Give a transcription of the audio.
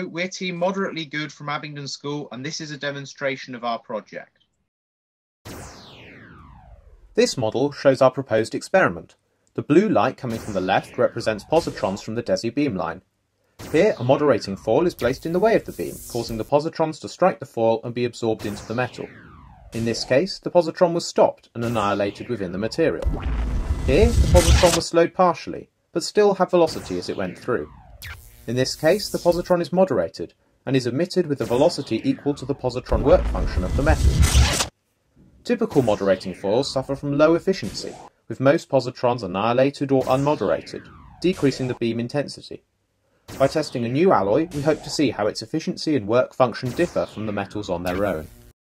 we're Team Moderately Good from Abingdon School, and this is a demonstration of our project. This model shows our proposed experiment. The blue light coming from the left represents positrons from the DESI beamline. Here, a moderating foil is placed in the way of the beam, causing the positrons to strike the foil and be absorbed into the metal. In this case, the positron was stopped and annihilated within the material. Here, the positron was slowed partially, but still had velocity as it went through. In this case, the positron is moderated, and is emitted with a velocity equal to the positron work function of the metal. Typical moderating foils suffer from low efficiency, with most positrons annihilated or unmoderated, decreasing the beam intensity. By testing a new alloy, we hope to see how its efficiency and work function differ from the metals on their own.